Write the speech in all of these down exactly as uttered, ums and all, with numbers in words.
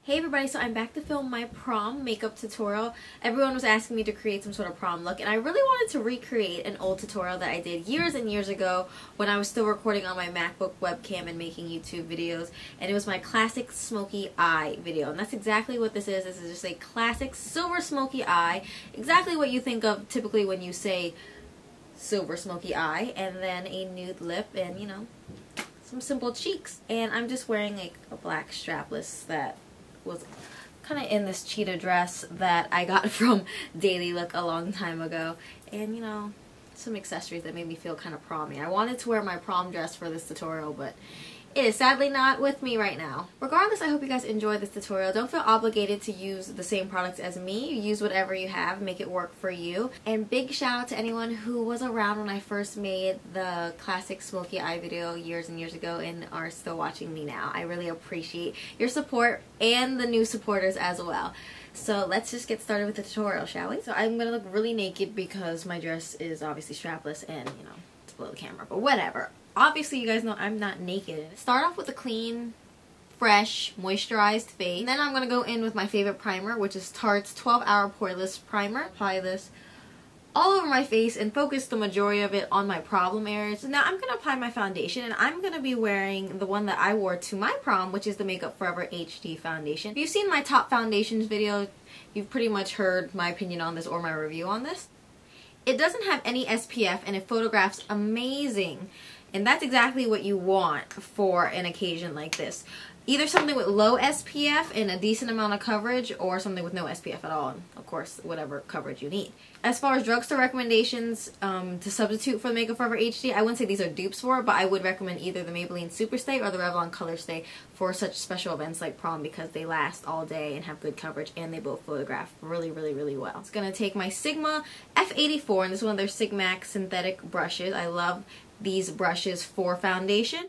Hey everybody, so I'm back to film my prom makeup tutorial. Everyone was asking me to create some sort of prom look, and I really wanted to recreate an old tutorial that I did years and years ago when I was still recording on my MacBook webcam and making YouTube videos, and it was my classic smoky eye video. And that's exactly what this is. This is just a classic silver smoky eye, exactly what you think of typically when you say silver smoky eye, and then a nude lip and, you know, some simple cheeks. And I'm just wearing like a black strapless that was kind of in this cheetah dress that I got from Daily Look a long time ago, and you know, some accessories that made me feel kind of prom-y. I wanted to wear my prom dress for this tutorial, but it is sadly not with me right now. Regardless, I hope you guys enjoyed this tutorial. Don't feel obligated to use the same products as me. Use whatever you have, make it work for you. And big shout out to anyone who was around when I first made the classic smoky eye video years and years ago and are still watching me now. I really appreciate your support and the new supporters as well. So let's just get started with the tutorial, shall we? So I'm gonna look really naked because my dress is obviously strapless and, you know, it's below the camera, but whatever. Obviously, you guys know I'm not naked. Start off with a clean, fresh, moisturized face. And then I'm going to go in with my favorite primer, which is Tarte's twelve hour Poreless Primer. Apply this all over my face and focus the majority of it on my problem areas. So now I'm going to apply my foundation, and I'm going to be wearing the one that I wore to my prom, which is the Makeup Forever H D foundation. If you've seen my top foundations video, you've pretty much heard my opinion on this or my review on this. It doesn't have any S P F and it photographs amazing. And that's exactly what you want for an occasion like this. Either something with low S P F and a decent amount of coverage, or something with no S P F at all, and of course whatever coverage you need. As far as drugstore recommendations um, to substitute for the Makeup Forever H D, I wouldn't say these are dupes for it, but I would recommend either the Maybelline Super Stay or the Revlon Color Stay for such special events like prom, because they last all day and have good coverage, and they both photograph really, really, really well. It's going to take my Sigma F eighty-four, and this is one of their Sigmax synthetic brushes. I love these brushes for foundation.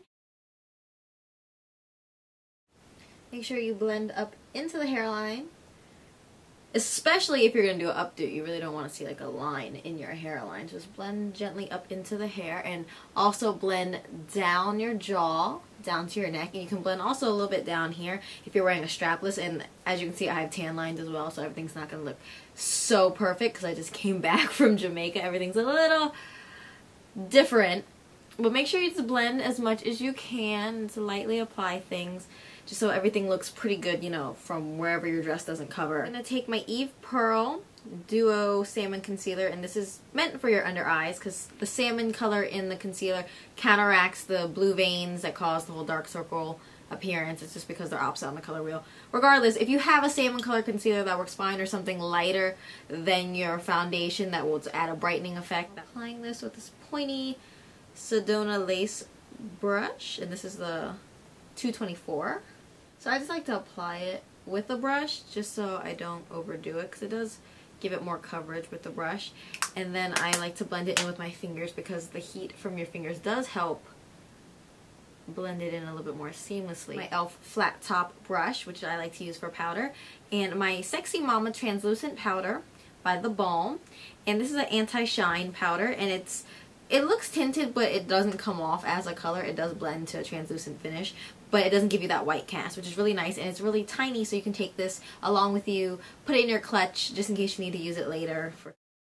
Make sure you blend up into the hairline, especially if you're going to do an updo. You really don't want to see like a line in your hairline. Just blend gently up into the hair, and also blend down your jaw, down to your neck, and you can blend also a little bit down here if you're wearing a strapless. And as you can see, I have tan lines as well, so everything's not going to look so perfect because I just came back from Jamaica. Everything's a little different. But make sure you just blend as much as you can to lightly apply things, just so everything looks pretty good, you know, from wherever your dress doesn't cover. I'm going to take my Eve Pearl Duo Salmon Concealer, and this is meant for your under eyes because the salmon color in the concealer counteracts the blue veins that cause the whole dark circle appearance. It's just because they're opposite on the color wheel. Regardless, if you have a salmon color concealer that works fine, or something lighter than your foundation that will add a brightening effect. Applying this with this pointy Sedona lace brush, and this is the two twenty-four. So I just like to apply it with a brush just so I don't overdo it, because it does give it more coverage with the brush. And then I like to blend it in with my fingers because the heat from your fingers does help blend it in a little bit more seamlessly. My e l f flat top brush, which I like to use for powder, and my Sexy Mama translucent powder by The Balm. And this is an anti-shine powder, and it's It looks tinted, but it doesn't come off as a color. It does blend to a translucent finish, but it doesn't give you that white cast, which is really nice. And it's really tiny, so you can take this along with you, put it in your clutch, just in case you need to use it later. For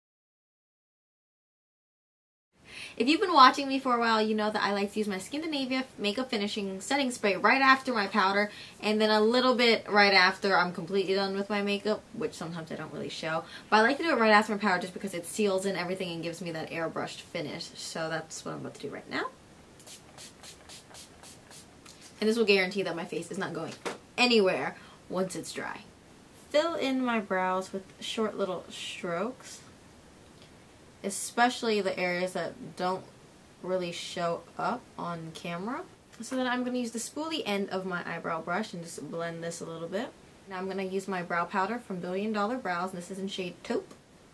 If you've been watching me for a while, you know that I like to use my Skindinavia Makeup Finishing Setting Spray right after my powder, and then a little bit right after I'm completely done with my makeup, which sometimes I don't really show. But I like to do it right after my powder just because it seals in everything and gives me that airbrushed finish. So that's what I'm about to do right now. And this will guarantee that my face is not going anywhere once it's dry. Fill in my brows with short little strokes, especially the areas that don't really show up on camera. So then I'm going to use the spoolie end of my eyebrow brush and just blend this a little bit. Now I'm going to use my brow powder from Billion Dollar Brows, and this is in shade Taupe.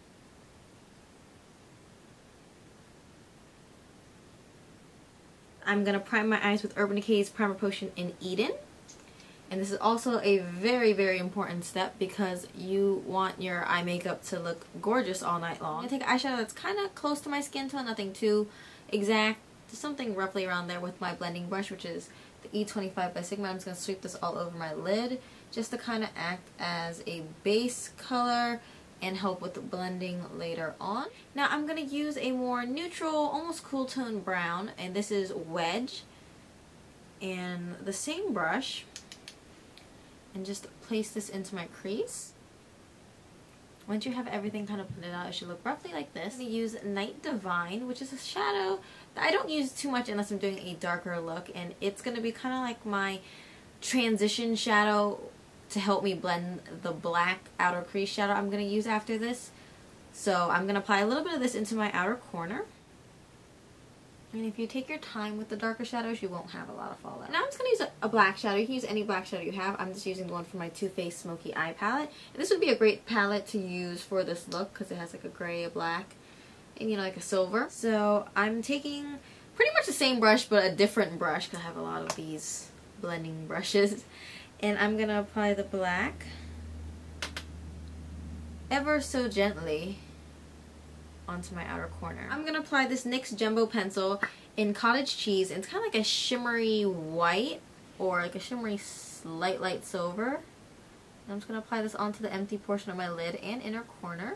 I'm going to prime my eyes with Urban Decay's Primer Potion in Eden. And this is also a very, very important step because you want your eye makeup to look gorgeous all night long. I'm going to take eyeshadow that's kind of close to my skin tone, nothing too exact, just something roughly around there with my blending brush, which is the E twenty-five by Sigma. I'm just going to sweep this all over my lid just to kind of act as a base color and help with the blending later on. Now I'm going to use a more neutral, almost cool tone brown, and this is Wedge, and the same brush, and just place this into my crease. Once you have everything kind of blended out, it should look roughly like this. I'm going to use Night Divine, which is a shadow that I don't use too much unless I'm doing a darker look, and it's going to be kind of like my transition shadow to help me blend the black outer crease shadow I'm going to use after this. So I'm going to apply a little bit of this into my outer corner. And if you take your time with the darker shadows, you won't have a lot of fallout. Now I'm just going to use a, a black shadow. You can use any black shadow you have. I'm just using the one from my Too Faced Smoky Eye palette. And this would be a great palette to use for this look because it has like a gray, a black, and you know, like a silver. So I'm taking pretty much the same brush but a different brush because I have a lot of these blending brushes. And I'm going to apply the black ever so gently onto my outer corner. I'm going to apply this NYX Jumbo pencil in Cottage Cheese. It's kind of like a shimmery white or like a shimmery light light silver. And I'm just going to apply this onto the empty portion of my lid and inner corner.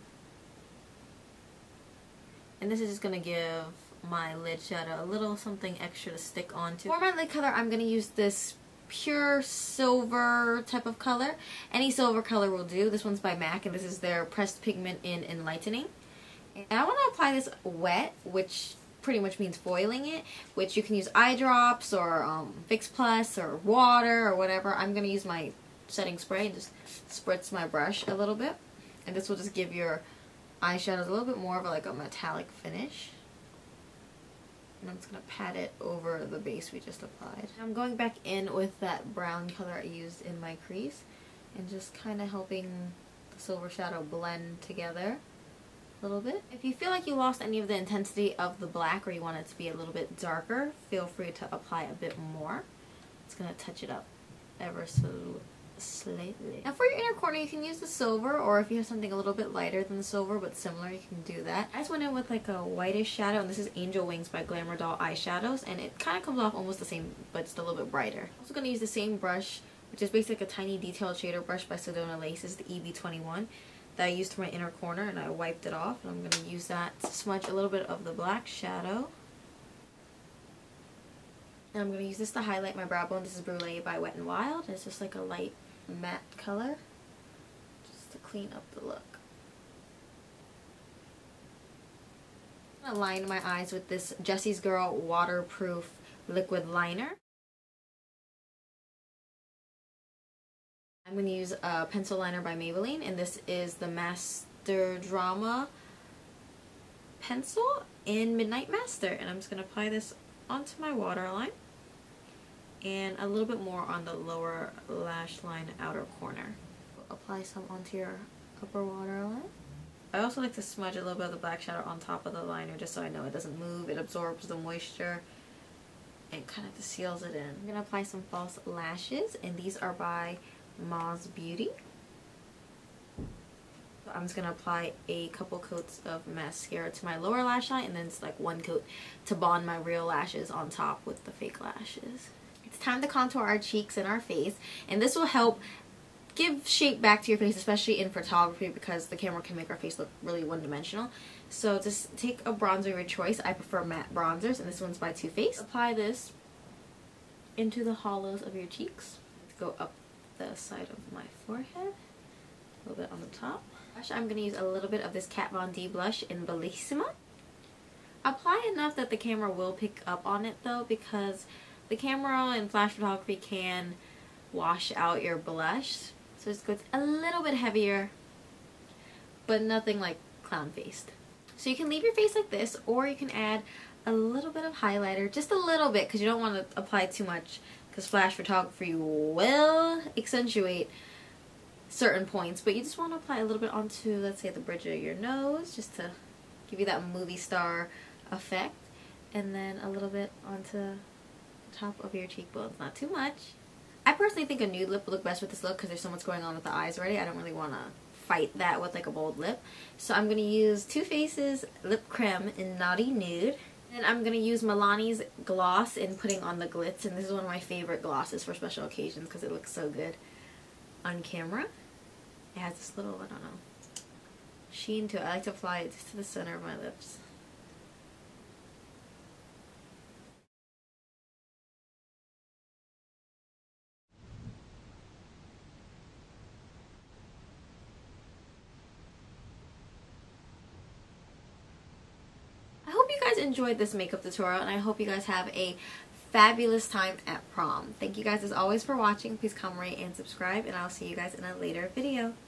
And this is just going to give my lid shadow a little something extra to stick onto. For my lid color, I'm going to use this pure silver type of color. Any silver color will do. This one's by MAC, and this is their Pressed Pigment in Enlightening. And I want to apply this wet, which pretty much means foiling it, which you can use eye drops or um, Fix Plus or water or whatever. I'm going to use my setting spray and just spritz my brush a little bit. And this will just give your eyeshadows a little bit more of a, like a metallic finish. And I'm just going to pat it over the base we just applied. I'm going back in with that brown color I used in my crease and just kind of helping the silver shadow blend together a little bit. If you feel like you lost any of the intensity of the black or you want it to be a little bit darker, feel free to apply a bit more. It's going to touch it up ever so slightly. Now for your inner corner, you can use the silver, or if you have something a little bit lighter than the silver but similar, you can do that. I just went in with like a whitish shadow, and this is Angel Wings by Glamour Doll Eyeshadows, and it kind of comes off almost the same but it's a little bit brighter. I'm also going to use the same brush, which is basically like a tiny detailed shader brush by Sedona Laces, the E B twenty-one, that I used for my inner corner, and I wiped it off, and I'm going to use that to smudge a little bit of the black shadow. And I'm going to use this to highlight my brow bone. This is Brulee by Wet n Wild. It's just like a light matte color, just to clean up the look. I'm going to line my eyes with this Jessie's Girl waterproof liquid liner. I'm going to use a pencil liner by Maybelline, and this is the Master Drama pencil in Midnight Master, and I'm just going to apply this onto my waterline and a little bit more on the lower lash line outer corner. Apply some onto your upper waterline. I also like to smudge a little bit of the black shadow on top of the liner just so I know it doesn't move, it absorbs the moisture and kind of just seals it in. I'm going to apply some false lashes, and these are by Moz Beauty. So I'm just going to apply a couple coats of mascara to my lower lash line, and then it's like one coat to bond my real lashes on top with the fake lashes. It's time to contour our cheeks and our face, and this will help give shape back to your face, especially in photography, because the camera can make our face look really one-dimensional. So just take a bronzer of your choice. I prefer matte bronzers, and this one's by Too Faced. Apply this into the hollows of your cheeks. Go up the side of my forehead, a little bit on the top. I'm going to use a little bit of this Kat Von D blush in Bellissima. Apply enough that the camera will pick up on it though, because the camera in flash photography can wash out your blush. So just go a little bit heavier, but nothing like clown faced. So you can leave your face like this, or you can add a little bit of highlighter, just a little bit, because you don't want to apply too much, because flash photography will accentuate certain points, but you just want to apply a little bit onto, let's say, the bridge of your nose, just to give you that movie star effect, and then a little bit onto the top of your cheekbones, not too much. I personally think a nude lip would look best with this look because there's so much going on with the eyes already. I don't really want to fight that with like a bold lip. So I'm going to use Too Faced's Lip Creme in Naughty Nude. And I'm going to use Milani's gloss in Putting on the Glitz. And this is one of my favorite glosses for special occasions because it looks so good. on camera. It has this little, I don't know, sheen to it. I like to apply it just to the center of my lips. I hope you guys enjoyed this makeup tutorial, and I hope you guys have a fabulous time at prom. Thank you guys as always for watching. Please comment, rate, and subscribe, and I'll see you guys in a later video.